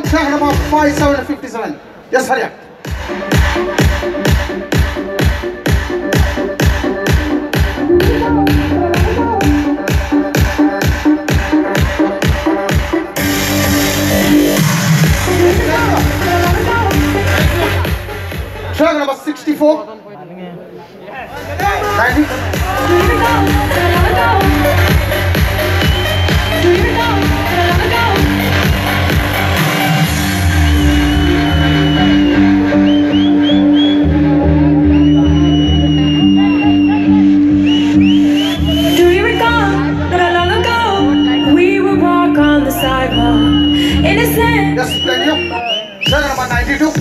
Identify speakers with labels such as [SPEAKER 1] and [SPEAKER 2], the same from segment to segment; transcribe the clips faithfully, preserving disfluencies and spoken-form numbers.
[SPEAKER 1] Track number five seven five seven. Yes, hurry up. Track number sixty-four. ninety. Yes, thank you. Track number ninety-two.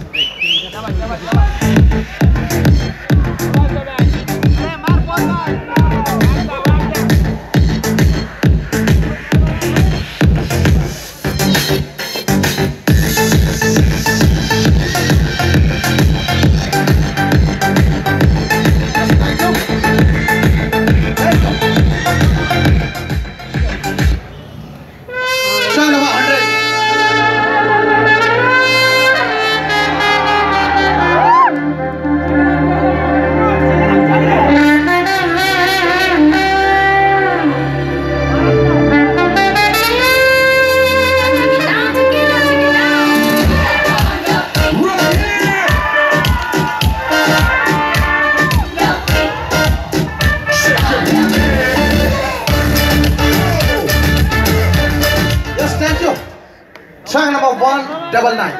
[SPEAKER 1] Track number one double nine.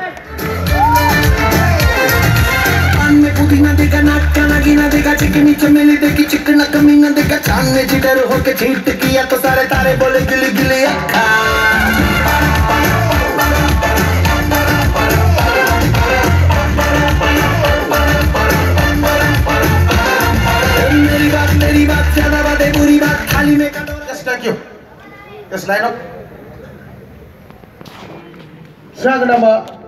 [SPEAKER 1] अन्य पुदीना देगा नाटका नगीना देगा चिकनी चमेली देगी चिकना कमीना देगा चांदने जिधर होके छीट किया तो सारे तारे बोले गिली गिली अक्खा मेरी बात मेरी बात ज्यादा बातें बुरी बात खाली में कर दो. Yes, thank you. Yes, line up. Track number